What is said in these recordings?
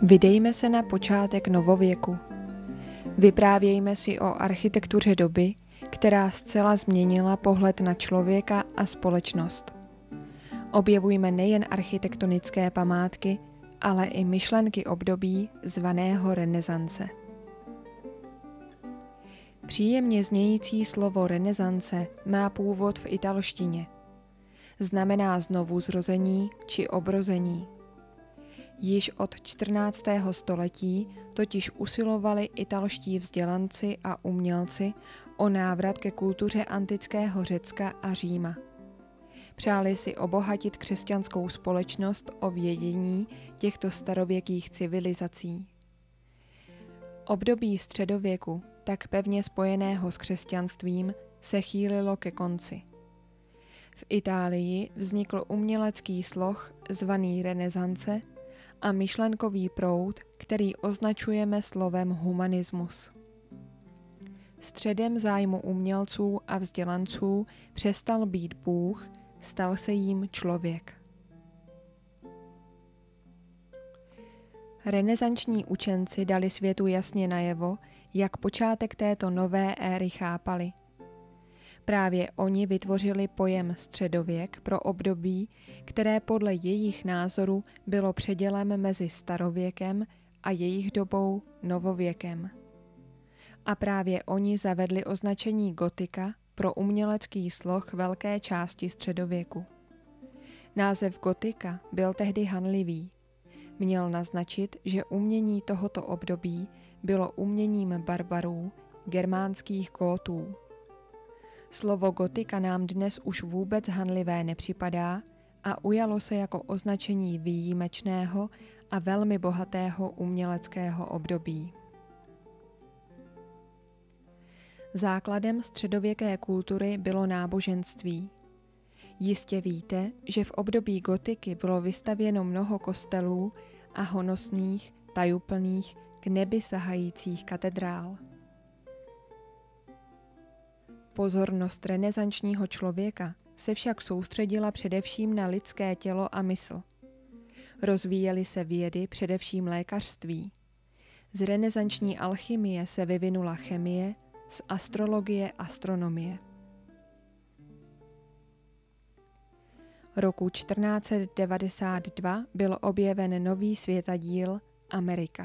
Vydejme se na počátek novověku. Vyprávějme si o architektuře doby, která zcela změnila pohled na člověka a společnost. Objevujme nejen architektonické památky, ale i myšlenky období zvaného renesance. Příjemně znějící slovo renesance má původ v italštině. Znamená znovuzrození či obrození. Již od 14. století totiž usilovali italští vzdělanci a umělci o návrat ke kultuře antického Řecka a Říma. Přáli si obohatit křesťanskou společnost o vědění těchto starověkých civilizací. Období středověku, tak pevně spojeného s křesťanstvím, se chýlilo ke konci. V Itálii vznikl umělecký sloh zvaný renesance a myšlenkový proud, který označujeme slovem humanismus. Středem zájmu umělců a vzdělanců přestal být Bůh, stal se jím člověk. Renesanční učenci dali světu jasně najevo, jak počátek této nové éry chápali. Právě oni vytvořili pojem středověk pro období, které podle jejich názoru bylo předělem mezi starověkem a jejich dobou novověkem. A právě oni zavedli označení gotika pro umělecký sloh velké části středověku. Název gotika byl tehdy hanlivý. Měl naznačit, že umění tohoto období bylo uměním barbarů, germánských gótů. Slovo gotika nám dnes už vůbec hanlivé nepřipadá a ujalo se jako označení výjimečného a velmi bohatého uměleckého období. Základem středověké kultury bylo náboženství. Jistě víte, že v období gotiky bylo vystavěno mnoho kostelů a honosných, tajuplných, k nebi sahajících katedrál. Pozornost renesančního člověka se však soustředila především na lidské tělo a mysl. Rozvíjely se vědy, především lékařství. Z renesanční alchymie se vyvinula chemie, z astrologie astronomie. Roku 1492 byl objeven nový světadíl Amerika.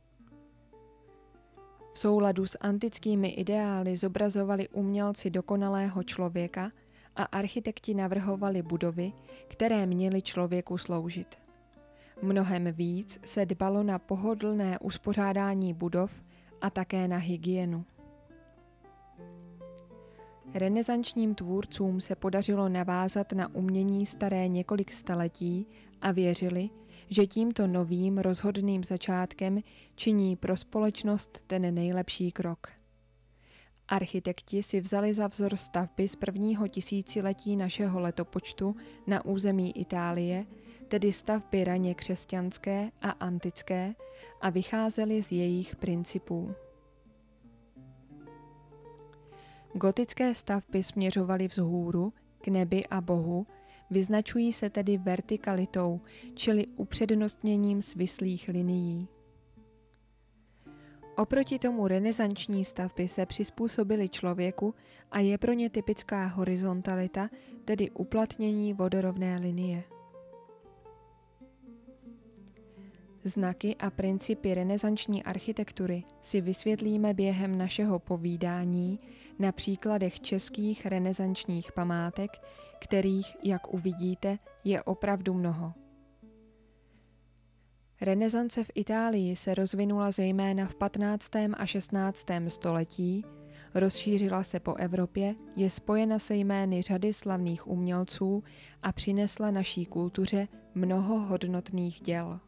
V souladu s antickými ideály zobrazovali umělci dokonalého člověka a architekti navrhovali budovy, které měly člověku sloužit. Mnohem víc se dbalo na pohodlné uspořádání budov a také na hygienu. Renesančním tvůrcům se podařilo navázat na umění staré několik staletí a věřili, že tímto novým rozhodným začátkem činí pro společnost ten nejlepší krok. Architekti si vzali za vzor stavby z prvního tisíciletí našeho letopočtu na území Itálie, tedy stavby raně křesťanské a antické, a vycházeli z jejich principů. Gotické stavby směřovaly vzhůru, k nebi a Bohu, vyznačují se tedy vertikalitou, čili upřednostněním svislých linií. Oproti tomu renesanční stavby se přizpůsobily člověku a je pro ně typická horizontalita, tedy uplatnění vodorovné linie. Znaky a principy renesanční architektury si vysvětlíme během našeho povídání na příkladech českých renesančních památek, kterých, jak uvidíte, je opravdu mnoho. Renesance v Itálii se rozvinula zejména v 15. a 16. století, rozšířila se po Evropě, je spojena se jmény řady slavných umělců a přinesla naší kultuře mnoho hodnotných děl.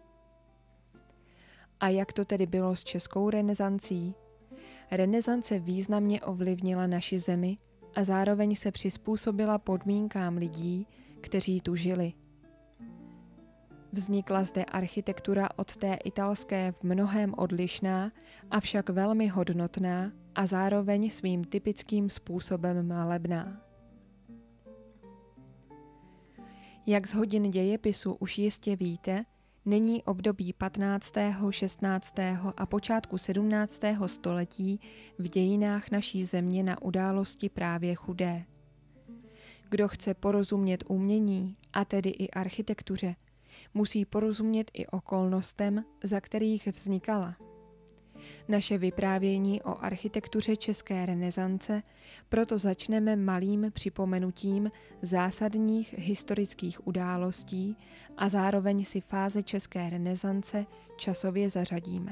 A jak to tedy bylo s českou renesancí? Renesance významně ovlivnila naši zemi a zároveň se přizpůsobila podmínkám lidí, kteří tu žili. Vznikla zde architektura od té italské v mnohém odlišná, avšak velmi hodnotná a zároveň svým typickým způsobem malebná. Jak z hodin dějepisu už jistě víte, není období 15., 16. a počátku 17. století v dějinách naší země na události právě chudé. Kdo chce porozumět umění, a tedy i architektuře, musí porozumět i okolnostem, za kterých vznikala. Naše vyprávění o architektuře české renesance proto začneme malým připomenutím zásadních historických událostí a zároveň si fáze české renesance časově zařadíme.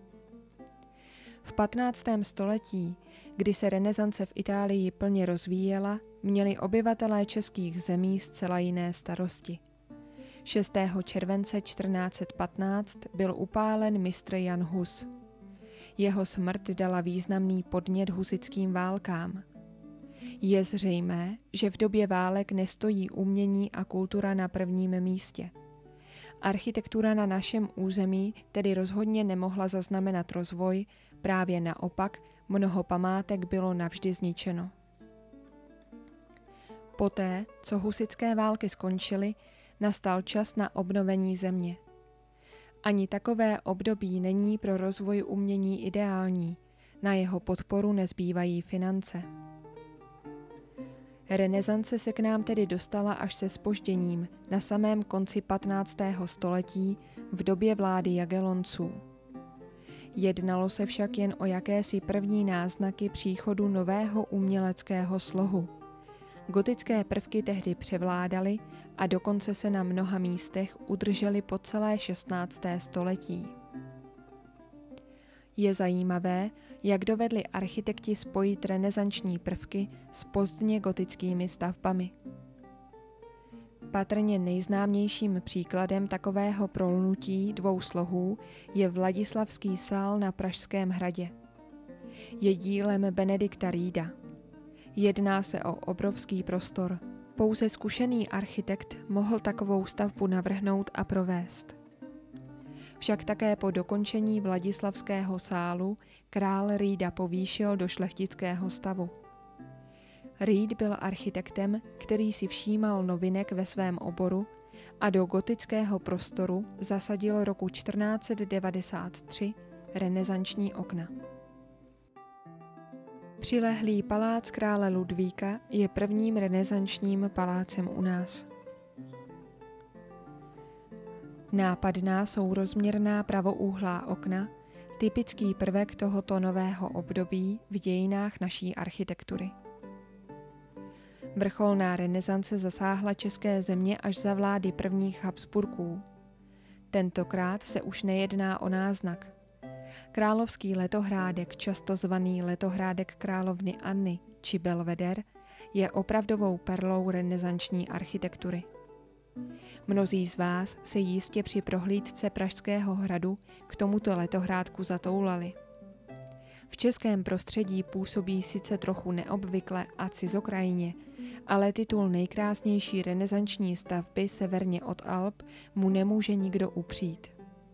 V 15. století, kdy se renesance v Itálii plně rozvíjela, měli obyvatelé českých zemí zcela jiné starosti. 6. července 1415 byl upálen mistr Jan Hus. Jeho smrt dala významný podnět husitským válkám. Je zřejmé, že v době válek nestojí umění a kultura na prvním místě. Architektura na našem území tedy rozhodně nemohla zaznamenat rozvoj, právě naopak mnoho památek bylo navždy zničeno. Poté, co husitské války skončily, nastal čas na obnovení země. Ani takové období není pro rozvoj umění ideální, na jeho podporu nezbývají finance. Renesance se k nám tedy dostala až se zpožděním na samém konci 15. století v době vlády Jagellonců. Jednalo se však jen o jakési první náznaky příchodu nového uměleckého slohu. Gotické prvky tehdy převládaly a dokonce se na mnoha místech udržely po celé 16. století. Je zajímavé, jak dovedli architekti spojit renesanční prvky s pozdně gotickými stavbami. Patrně nejznámějším příkladem takového prolnutí dvou slohů je Vladislavský sál na Pražském hradě. Je dílem Benedikta Rieda. Jedná se o obrovský prostor. Pouze zkušený architekt mohl takovou stavbu navrhnout a provést. Však také po dokončení Vladislavského sálu král Rieda povýšil do šlechtického stavu. Ried byl architektem, který si všímal novinek ve svém oboru a do gotického prostoru zasadil roku 1493 renesanční okna. Přilehlý palác krále Ludvíka je prvním renesančním palácem u nás. Nápadná sourozměrná pravoúhlá okna, typický prvek tohoto nového období v dějinách naší architektury. Vrcholná renesance zasáhla české země až za vlády prvních Habsburků. Tentokrát se už nejedná o náznak. Královský letohrádek, často zvaný letohrádek královny Anny či Belveder, je opravdovou perlou renesanční architektury. Mnozí z vás se jistě při prohlídce Pražského hradu k tomuto letohrádku zatoulali. V českém prostředí působí sice trochu neobvykle a cizokrajně, ale titul nejkrásnější renesanční stavby severně od Alp mu nemůže nikdo upřít.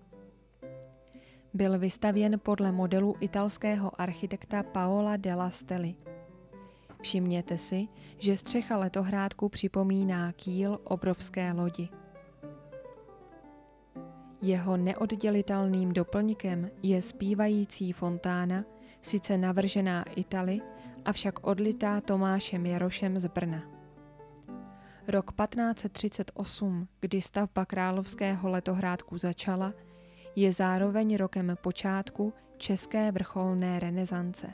Byl vystavěn podle modelu italského architekta Paola della Stella. Všimněte si, že střecha letohrádku připomíná kýl obrovské lodi. Jeho neoddělitelným doplňkem je zpívající fontána, sice navržená Italy, avšak odlitá Tomášem Jarošem z Brna. Rok 1538, kdy stavba královského letohrádku začala, je zároveň rokem počátku české vrcholné renesance.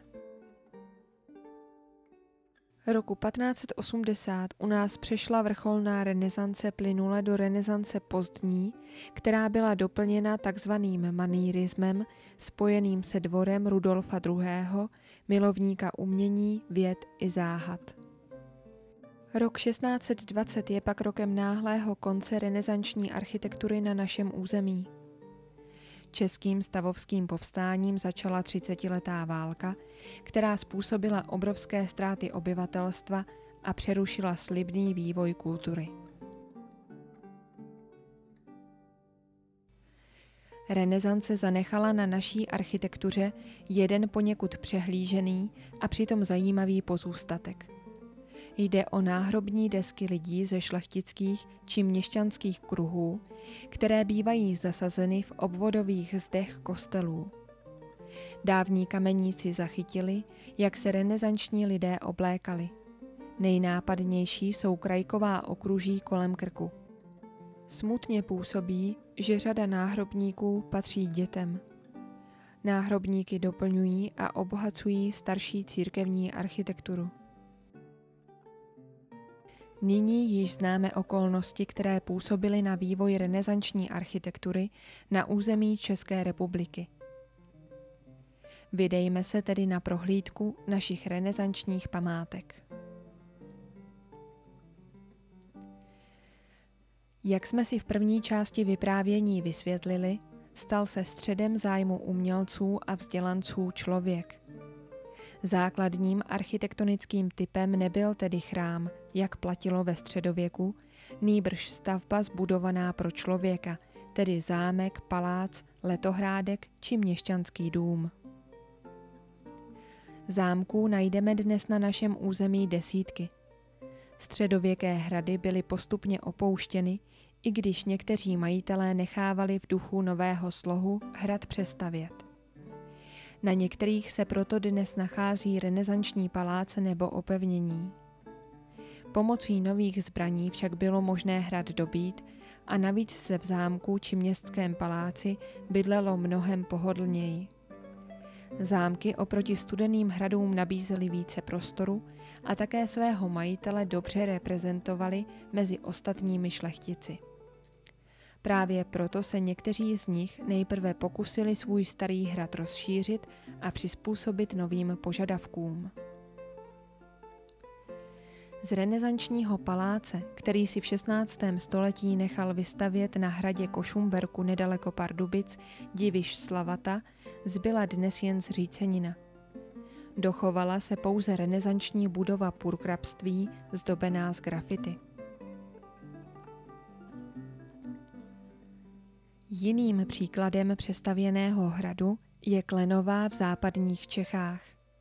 Roku 1580 u nás přešla vrcholná renesance plynule do renesance pozdní, která byla doplněna takzvaným manýrismem spojeným se dvorem Rudolfa II., milovníka umění, věd i záhad. Rok 1620 je pak rokem náhlého konce renesanční architektury na našem území. Českým stavovským povstáním začala 30letá válka, která způsobila obrovské ztráty obyvatelstva a přerušila slibný vývoj kultury. Renesance zanechala na naší architektuře jeden poněkud přehlížený a přitom zajímavý pozůstatek. Jde o náhrobní desky lidí ze šlechtických či měšťanských kruhů, které bývají zasazeny v obvodových zdech kostelů. Dávní kameníci zachytili, jak se renesanční lidé oblékali. Nejnápadnější jsou krajková okruží kolem krku. Smutně působí, že řada náhrobníků patří dětem. Náhrobníky doplňují a obohacují starší církevní architekturu. Nyní již známe okolnosti, které působily na vývoj renesanční architektury na území České republiky. Vydejme se tedy na prohlídku našich renesančních památek. Jak jsme si v první části vyprávění vysvětlili, stal se středem zájmu umělců a vzdělanců člověk. Základním architektonickým typem nebyl tedy chrám, jak platilo ve středověku, nýbrž stavba zbudovaná pro člověka, tedy zámek, palác, letohrádek či měšťanský dům. Zámků najdeme dnes na našem území desítky. Středověké hrady byly postupně opouštěny, i když někteří majitelé nechávali v duchu nového slohu hrad přestavět. Na některých se proto dnes nachází renesanční paláce nebo opevnění. Pomocí nových zbraní však bylo možné hrad dobít a navíc se v zámku či městském paláci bydlelo mnohem pohodlněji. Zámky oproti studeným hradům nabízely více prostoru a také svého majitele dobře reprezentovali mezi ostatními šlechtici. Právě proto se někteří z nich nejprve pokusili svůj starý hrad rozšířit a přizpůsobit novým požadavkům. Z renesančního paláce, který si v 16. století nechal vystavět na hradě Košumberku nedaleko Pardubic diviš Slavata, zbyla dnes jen zřícenina. Dochovala se pouze renesanční budova purkrabství zdobená z grafity. Jiným příkladem přestavěného hradu je Klenová v západních Čechách.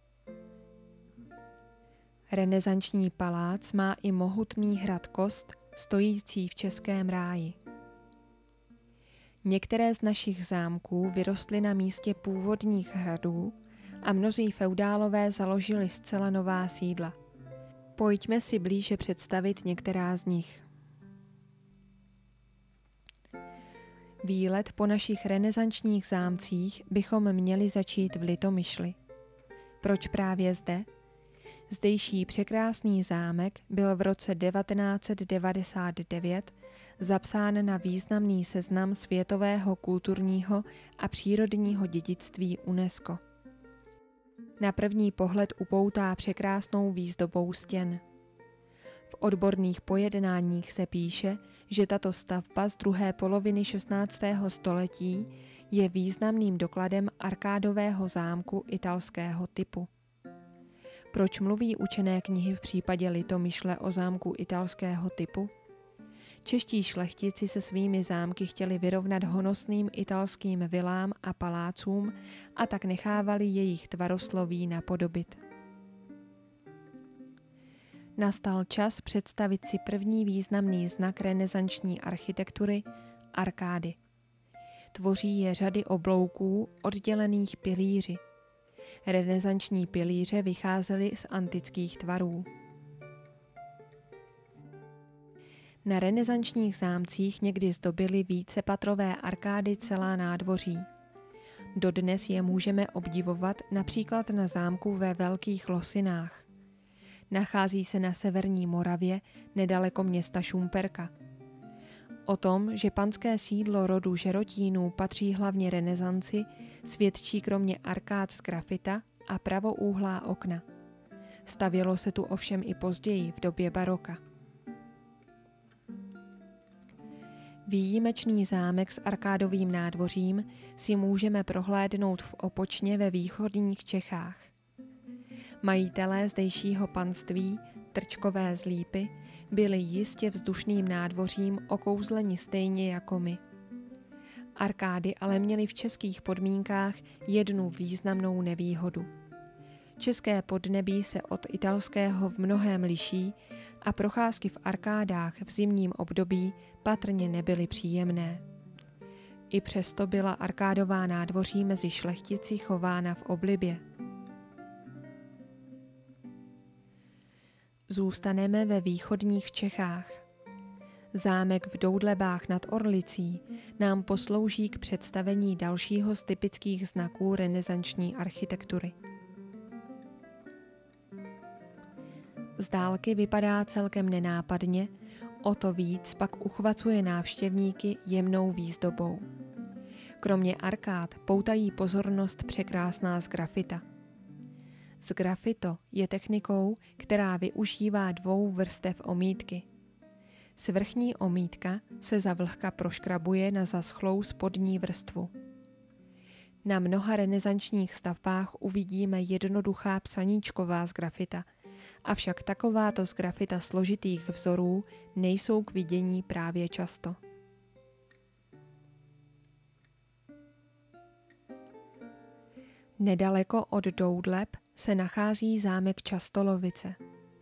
Renesanční palác má i mohutný hrad Kost, stojící v Českém ráji. Některé z našich zámků vyrostly na místě původních hradů a mnozí feudálové založili zcela nová sídla. Pojďme si blíže představit některá z nich. Výlet po našich renesančních zámcích bychom měli začít v Litomyšli. Proč právě zde? Zdejší překrásný zámek byl v roce 1999 zapsán na významný seznam světového kulturního a přírodního dědictví UNESCO. Na první pohled upoutá překrásnou výzdobou stěn. V odborných pojednáních se píše, že tato stavba z druhé poloviny 16. století je významným dokladem arkádového zámku italského typu. Proč mluví učené knihy v případě Litomyšle o zámku italského typu? Čeští šlechtici se svými zámky chtěli vyrovnat honosným italským vilám a palácům a tak nechávali jejich tvarosloví napodobit. Nastal čas představit si první významný znak renesanční architektury – arkády. Tvoří je řady oblouků oddělených pilíři. Renesanční pilíře vycházely z antických tvarů. Na renesančních zámcích někdy zdobily vícepatrové arkády celá nádvoří. Dodnes je můžeme obdivovat například na zámku ve Velkých Losinách. Nachází se na severní Moravě nedaleko města Šumperka. O tom, že panské sídlo rodu Žerotínů patří hlavně renesanci, svědčí kromě arkád z grafita a pravoúhlá okna. Stavělo se tu ovšem i později v době baroka. Výjimečný zámek s arkádovým nádvořím si můžeme prohlédnout v Opočně ve východních Čechách. Majitelé zdejšího panství, Trčkové z Lípy, byli jistě vzdušným nádvořím okouzleni stejně jako my. Arkády ale měly v českých podmínkách jednu významnou nevýhodu. České podnebí se od italského v mnohém liší a procházky v arkádách v zimním období patrně nebyly příjemné. I přesto byla arkádová nádvoří mezi šlechtici chována v oblibě. Zůstaneme ve východních Čechách. Zámek v Doudlebách nad Orlicí nám poslouží k představení dalšího z typických znaků renesanční architektury. Z dálky vypadá celkem nenápadně, o to víc pak uchvacuje návštěvníky jemnou výzdobou. Kromě arkád poutají pozornost překrásná sgrafita. Sgrafito je technikou, která využívá 2 vrstev omítky. Svrchní omítka se zavlhka proškrabuje na zaschlou spodní vrstvu. Na mnoha renesančních stavbách uvidíme jednoduchá psaníčková sgrafita, avšak takováto sgrafita složitých vzorů nejsou k vidění právě často. Nedaleko od Doudleb se nachází zámek Častolovice.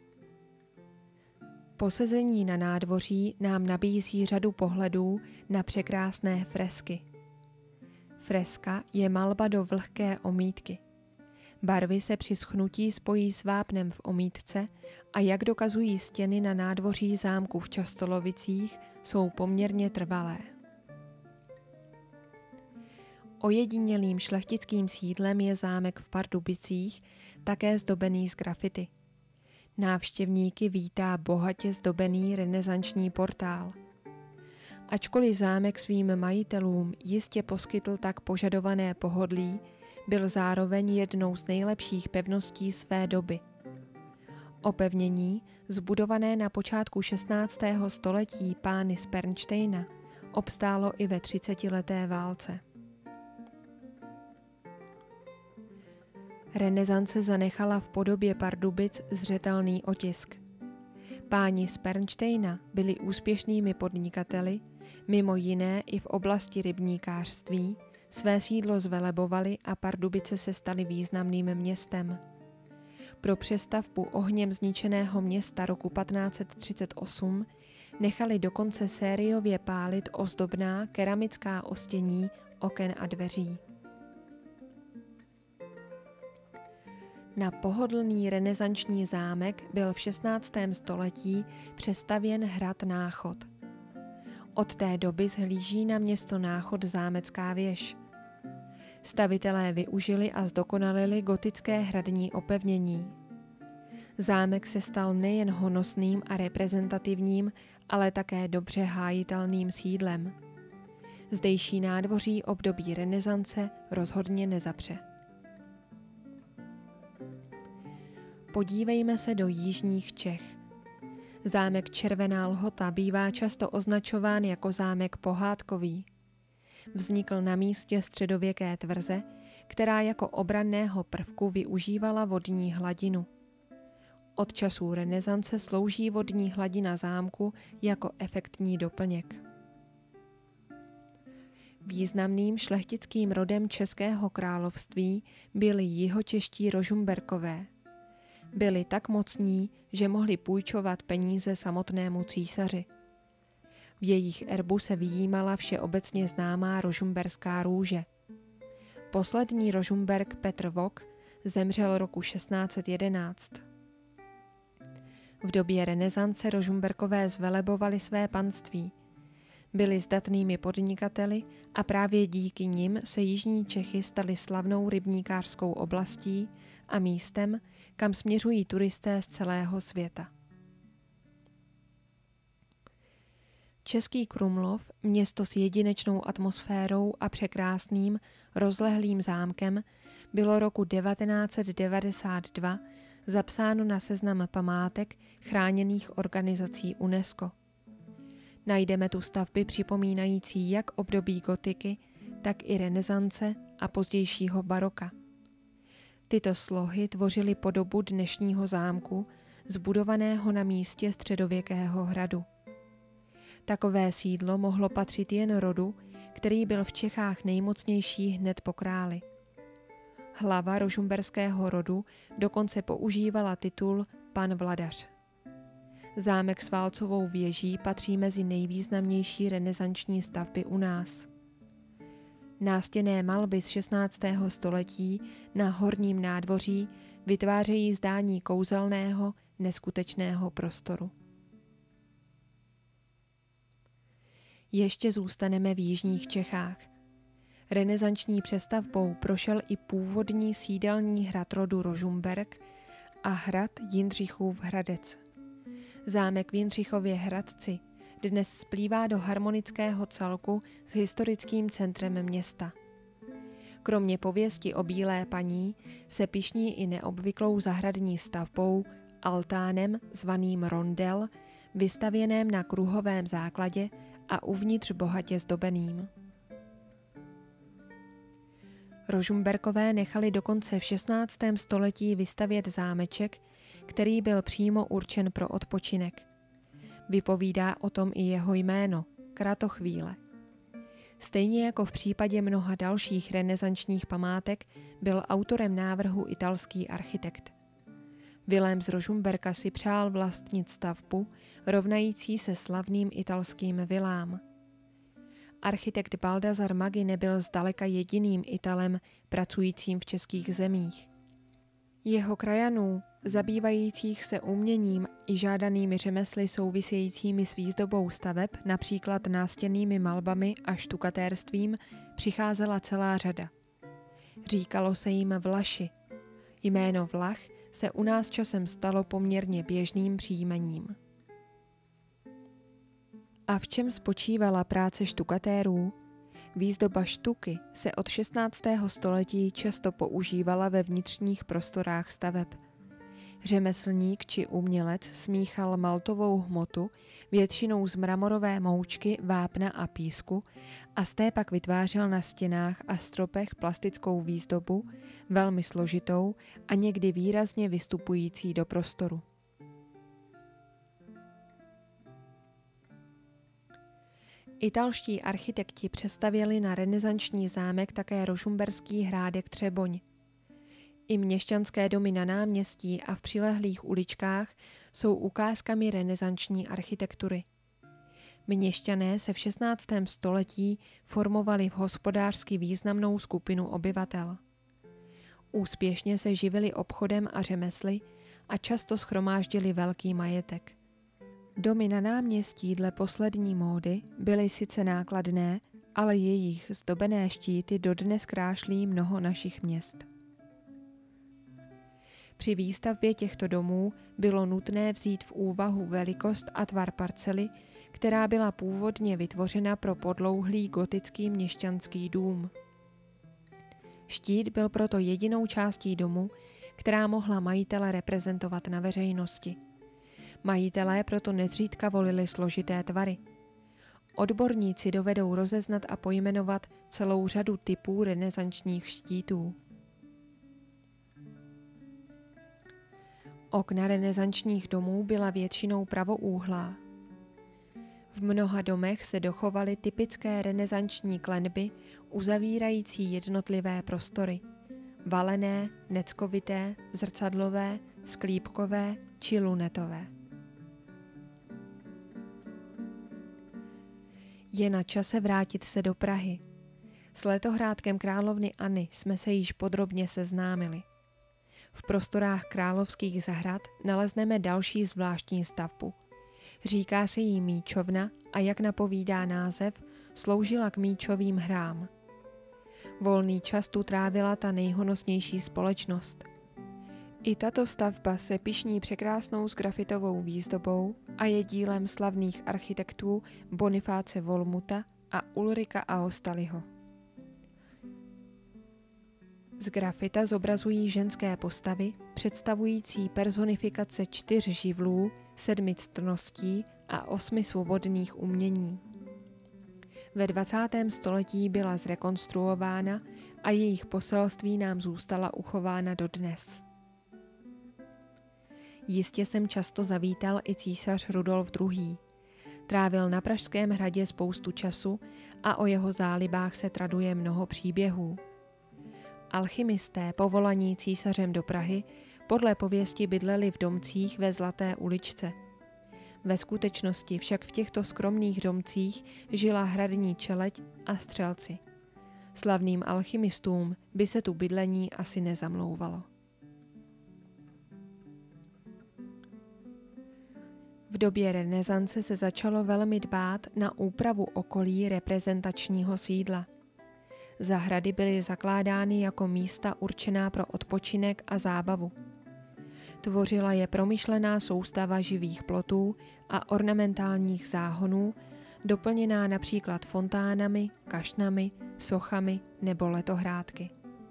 Posezení na nádvoří nám nabízí řadu pohledů na překrásné fresky. Freska je malba do vlhké omítky. Barvy se při schnutí spojí s vápnem v omítce a jak dokazují stěny na nádvoří zámku v Častolovicích, jsou poměrně trvalé. Ojedinělým šlechtickým sídlem je zámek v Pardubicích, také zdobený z grafity. Návštěvníky vítá bohatě zdobený renesanční portál. Ačkoliv zámek svým majitelům jistě poskytl tak požadované pohodlí, byl zároveň jednou z nejlepších pevností své doby. Opevnění, zbudované na počátku 16. století pány z Pernštejna, obstálo i ve 30leté válce. Renesance zanechala v podobě Pardubic zřetelný otisk. Páni z Pernštejna byli úspěšnými podnikateli, mimo jiné i v oblasti rybníkářství, své sídlo zvelebovali a Pardubice se staly významným městem. Pro přestavbu ohněm zničeného města roku 1538 nechali dokonce sériově pálit ozdobná keramická ostění oken a dveří. Na pohodlný renesanční zámek byl v 16. století přestavěn hrad Náchod. Od té doby zhlíží na město Náchod zámecká věž. Stavitelé využili a zdokonalili gotické hradní opevnění. Zámek se stal nejen honosným a reprezentativním, ale také dobře hájitelným sídlem. Zdejší nádvoří období renesance rozhodně nezapře. Podívejme se do jižních Čech. Zámek Červená Lhota bývá často označován jako zámek pohádkový. Vznikl na místě středověké tvrze, která jako obranného prvku využívala vodní hladinu. Od časů renesance slouží vodní hladina zámku jako efektní doplněk. Významným šlechtickým rodem Českého království byli jihočeští Rožumberkové. Byli tak mocní, že mohli půjčovat peníze samotnému císaři. V jejich erbu se vyjímala všeobecně známá rožumberská růže. Poslední Rožumberk Petr Vok zemřel roku 1611. V době renesance Rožumberkové zvelebovali své panství. Byli zdatnými podnikateli a právě díky nim se jižní Čechy staly slavnou rybníkářskou oblastí a místem, kam směřují turisté z celého světa. Český Krumlov, město s jedinečnou atmosférou a překrásným, rozlehlým zámkem, bylo roku 1992 zapsáno na seznam památek chráněných organizací UNESCO. Najdeme tu stavby připomínající jak období gotiky, tak i renesance a pozdějšího baroka. Tyto slohy tvořily podobu dnešního zámku, zbudovaného na místě středověkého hradu. Takové sídlo mohlo patřit jen rodu, který byl v Čechách nejmocnější hned po králi. Hlava rožmberského rodu dokonce používala titul pan vladař. Zámek s válcovou věží patří mezi nejvýznamnější renesanční stavby u nás. Nástěnné malby z 16. století na horním nádvoří vytvářejí zdání kouzelného, neskutečného prostoru. Ještě zůstaneme v jižních Čechách. Renesanční přestavbou prošel i původní sídelní hrad rodu Rožmberk a hrad Jindřichův Hradec. Zámek v Jindřichově Hradci dnes splývá do harmonického celku s historickým centrem města. Kromě pověsti o Bílé paní se pyšní i neobvyklou zahradní stavbou, altánem zvaným rondel, vystavěném na kruhovém základě a uvnitř bohatě zdobeným. Rožmberkové nechali dokonce v 16. století vystavět zámeček, který byl přímo určen pro odpočinek. Vypovídá o tom i jeho jméno, Kratochvíle. Stejně jako v případě mnoha dalších renesančních památek byl autorem návrhu italský architekt. Vilém z Rožmberka si přál vlastnit stavbu, rovnající se slavným italským vilám. Architekt Baldassar Maggi nebyl zdaleka jediným Italem pracujícím v českých zemích. Jeho krajanů, zabývajících se uměním i žádanými řemesly souvisejícími s výzdobou staveb, například nástěnnými malbami a štukatérstvím, přicházela celá řada. Říkalo se jim Vlaši. Jméno Vlach se u nás časem stalo poměrně běžným příjmením. A v čem spočívala práce štukatérů? Výzdoba štuky se od 16. století často používala ve vnitřních prostorách staveb. Řemeslník či umělec smíchal maltovou hmotu, většinou z mramorové moučky, vápna a písku, a z té pak vytvářel na stěnách a stropech plastickou výzdobu, velmi složitou a někdy výrazně vystupující do prostoru. Italští architekti přestavěli na renesanční zámek také rožmberský hrádek Třeboň. I měšťanské domy na náměstí a v přilehlých uličkách jsou ukázkami renesanční architektury. Měšťané se v 16. století formovali v hospodářsky významnou skupinu obyvatel. Úspěšně se živili obchodem a řemesly a často shromáždili velký majetek. Domy na náměstí dle poslední módy byly sice nákladné, ale jejich zdobené štíty dodnes krášlí mnoho našich měst. Při výstavbě těchto domů bylo nutné vzít v úvahu velikost a tvar parcely, která byla původně vytvořena pro podlouhlý gotický měšťanský dům. Štít byl proto jedinou částí domu, která mohla majitele reprezentovat na veřejnosti. Majitelé proto nezřídka volili složité tvary. Odborníci dovedou rozeznat a pojmenovat celou řadu typů renesančních štítů. Okna renesančních domů byla většinou pravoúhlá. V mnoha domech se dochovaly typické renesanční klenby uzavírající jednotlivé prostory. Valené, neckovité, zrcadlové, sklípkové či lunetové. Je na čase vrátit se do Prahy. S letohrádkem královny Anny jsme se již podrobně seznámili. V prostorách královských zahrad nalezneme další zvláštní stavbu. Říká se jí míčovna a jak napovídá název, sloužila k míčovým hrám. Volný čas tu trávila ta nejhonosnější společnost. I tato stavba se pyšní překrásnou sgrafitovou výzdobou a je dílem slavných architektů Bonifáce Volmuta a Ulrika Aostaliho. Z grafita zobrazují ženské postavy, představující personifikace 4 živlů, 7 ctností a 8 svobodných umění. Ve 20. století byla zrekonstruována a jejich poselství nám zůstala uchována dodnes. Jistě sem často zavítal i císař Rudolf II. Trávil na Pražském hradě spoustu času a o jeho zálibách se traduje mnoho příběhů. Alchymisté povolaní císařem do Prahy podle pověsti bydleli v domcích ve Zlaté uličce. Ve skutečnosti však v těchto skromných domcích žila hradní čeleď a střelci. Slavným alchymistům by se tu bydlení asi nezamlouvalo. V době renesance se začalo velmi dbát na úpravu okolí reprezentačního sídla. Zahrady byly zakládány jako místa určená pro odpočinek a zábavu. Tvořila je promyšlená soustava živých plotů a ornamentálních záhonů, doplněná například fontánami, kašnami, sochami nebo letohrádky.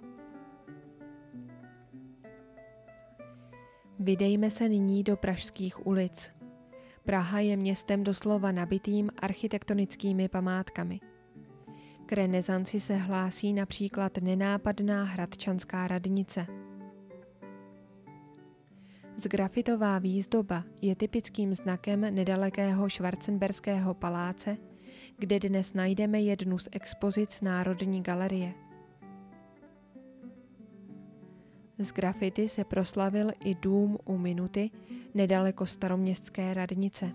Vydejme se nyní do pražských ulic. Praha je městem doslova nabitým architektonickými památkami. K renesanci se hlásí například nenápadná hradčanská radnice. Sgrafitová výzdoba je typickým znakem nedalekého Schwarzenberského paláce, kde dnes najdeme jednu z expozic Národní galerie. Z grafity se proslavil i dům u Minuty, nedaleko staroměstské radnice.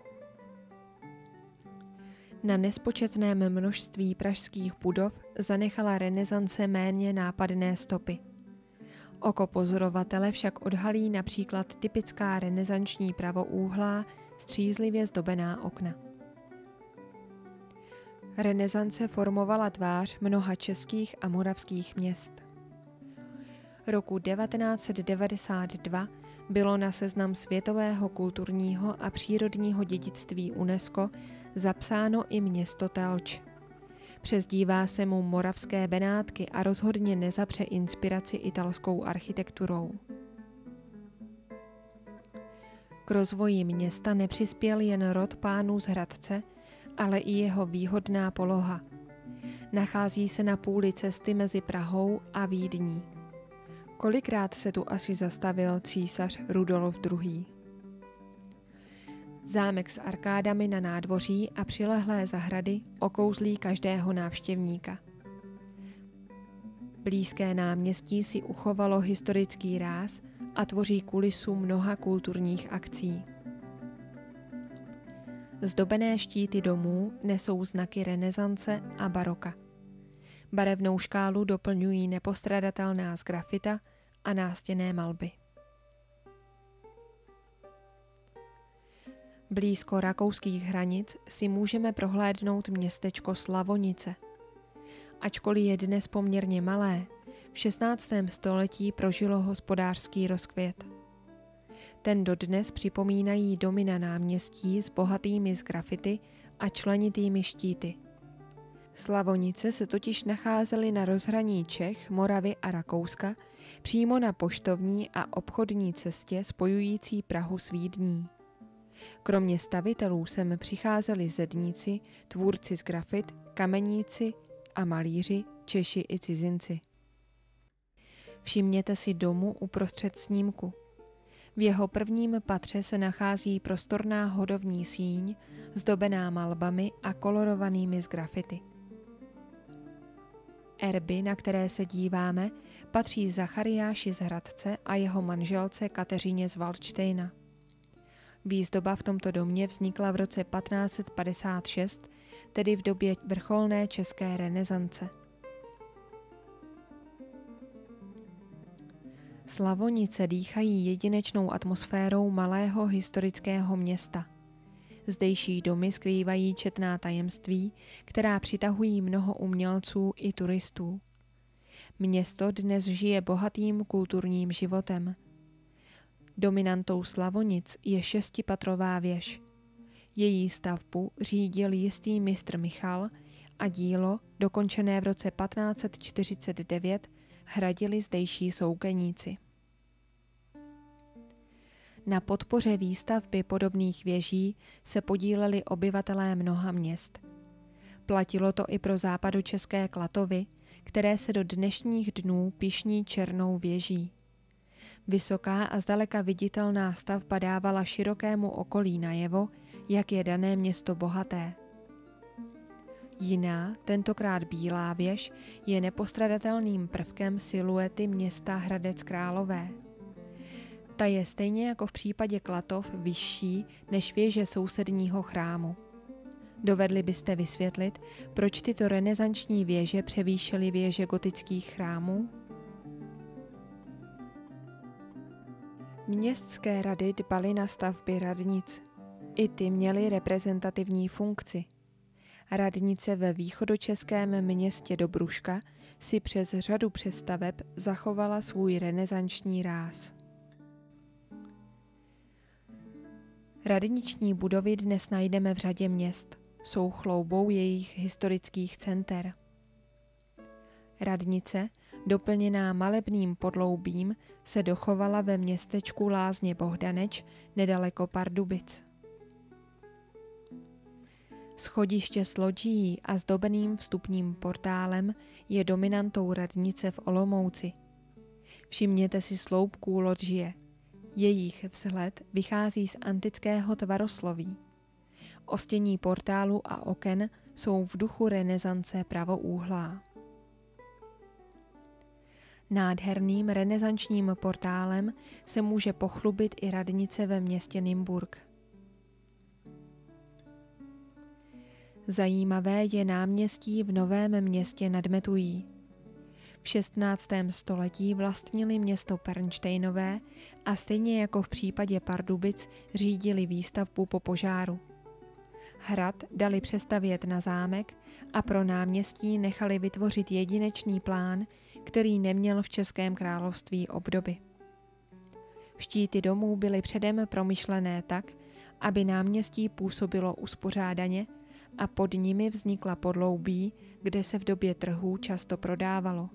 Na nespočetném množství pražských budov zanechala renesance méně nápadné stopy. Oko pozorovatele však odhalí například typická renesanční pravoúhlá, střízlivě zdobená okna. Renesance formovala tvář mnoha českých a moravských měst. Roku 1992 bylo na seznam světového kulturního a přírodního dědictví UNESCO zapsáno i město Telč. Přezdívá se mu Moravské Benátky a rozhodně nezapře inspiraci italskou architekturou. K rozvoji města nepřispěl jen rod pánů z Hradce, ale i jeho výhodná poloha. Nachází se na půli cesty mezi Prahou a Vídní. Kolikrát se tu asi zastavil císař Rudolf II. Zámek s arkádami na nádvoří a přilehlé zahrady okouzlí každého návštěvníka. Blízké náměstí si uchovalo historický ráz a tvoří kulisu mnoha kulturních akcí. Zdobené štíty domů nesou znaky renesance a baroka. Barevnou škálu doplňují nepostradatelná sgrafita a nástěnné malby. Blízko rakouských hranic si můžeme prohlédnout městečko Slavonice. Ačkoliv je dnes poměrně malé, v 16. století prožilo hospodářský rozkvět. Ten dodnes připomínají domy na náměstí s bohatými sgrafity a členitými štíty. Slavonice se totiž nacházely na rozhraní Čech, Moravy a Rakouska, přímo na poštovní a obchodní cestě spojující Prahu s Vídní. Kromě stavitelů sem přicházeli zedníci, tvůrci sgrafit, kameníci a malíři, Češi i cizinci. Všimněte si domu uprostřed snímku. V jeho prvním patře se nachází prostorná hodovní síň, zdobená malbami a kolorovanými sgrafity. Erby, na které se díváme, patří Zachariáši z Hradce a jeho manželce Kateřině z Valdštejna. Výzdoba v tomto domě vznikla v roce 1556, tedy v době vrcholné české renesance. Slavonice dýchají jedinečnou atmosférou malého historického města. Zdejší domy skrývají četná tajemství, která přitahují mnoho umělců i turistů. Město dnes žije bohatým kulturním životem. Dominantou Slavonic je 6patrová věž. Její stavbu řídil jistý mistr Michal a dílo, dokončené v roce 1549, hradili zdejší soukeníci. Na podpoře výstavby podobných věží se podíleli obyvatelé mnoha měst. Platilo to i pro západočeské Klatovy, které se do dnešních dnů pyšní černou věží. Vysoká a zdaleka viditelná stavba dávala širokému okolí najevo, jak je dané město bohaté. Jiná, tentokrát bílá věž, je nepostradatelným prvkem siluety města Hradec Králové. Ta je stejně jako v případě Klatov vyšší než věže sousedního chrámu. Dovedli byste vysvětlit, proč tyto renesanční věže převýšily věže gotických chrámů? Městské rady dbaly na stavby radnic. I ty měly reprezentativní funkci. Radnice ve východočeském městě Dobruška si přes řadu přestaveb zachovala svůj renesanční ráz. Radniční budovy dnes najdeme v řadě měst. Jsou chloubou jejich historických center. Radnice, doplněná malebným podloubím, se dochovala ve městečku Lázně Bohdaneč nedaleko Pardubic. Schodiště s loďií a zdobeným vstupním portálem je dominantou radnice v Olomouci. Všimněte si sloupků loďie. Jejich vzhled vychází z antického tvarosloví. Ostění portálu a oken jsou v duchu renesance pravoúhlá. Nádherným renesančním portálem se může pochlubit i radnice ve městě Nymburk. Zajímavé je náměstí v Novém Městě nad Metují. V 16. století vlastnili město Pernštejnové a stejně jako v případě Pardubic řídili výstavbu po požáru. Hrad dali přestavět na zámek a pro náměstí nechali vytvořit jedinečný plán, který neměl v Českém království obdoby. Štíty domů byly předem promyšlené tak, aby náměstí působilo uspořádaně a pod nimi vznikla podloubí, kde se v době trhů často prodávalo.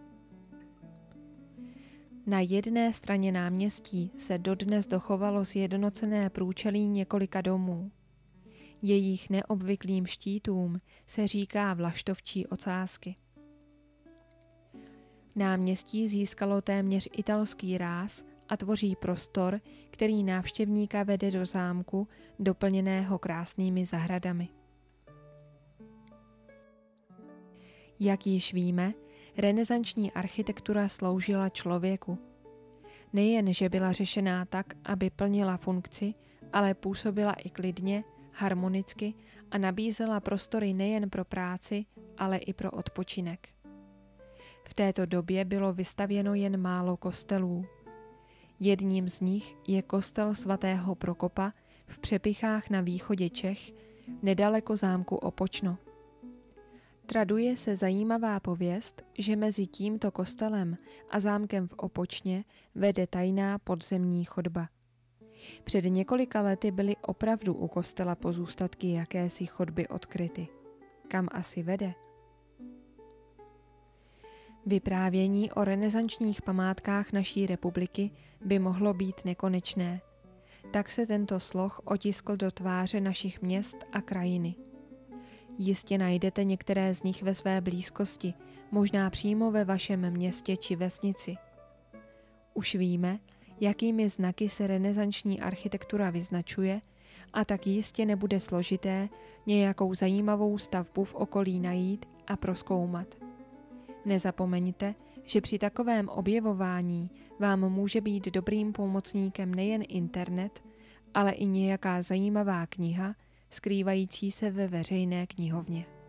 Na jedné straně náměstí se dodnes dochovalo sjednocené průčelí několika domů. Jejich neobvyklým štítům se říká vlaštovčí ocásky. Náměstí získalo téměř italský ráz a tvoří prostor, který návštěvníka vede do zámku, doplněného krásnými zahradami. Jak již víme, renesanční architektura sloužila člověku. Nejen, že byla řešená tak, aby plnila funkci, ale působila i klidně, harmonicky a nabízela prostory nejen pro práci, ale i pro odpočinek. V této době bylo vystavěno jen málo kostelů. Jedním z nich je kostel svatého Prokopa v Přepichách na východě Čech, nedaleko zámku Opočno. Traduje se zajímavá pověst, že mezi tímto kostelem a zámkem v Opočně vede tajná podzemní chodba. Před několika lety byly opravdu u kostela pozůstatky jakési chodby odkryty. Kam asi vede? Vyprávění o renesančních památkách naší republiky by mohlo být nekonečné. Tak se tento sloh otiskl do tváře našich měst a krajiny. Jistě najdete některé z nich ve své blízkosti, možná přímo ve vašem městě či vesnici. Už víme, jakými znaky se renesanční architektura vyznačuje, a tak jistě nebude složité nějakou zajímavou stavbu v okolí najít a prozkoumat. Nezapomeňte, že při takovém objevování vám může být dobrým pomocníkem nejen internet, ale i nějaká zajímavá kniha, skrývající se ve veřejné knihovně.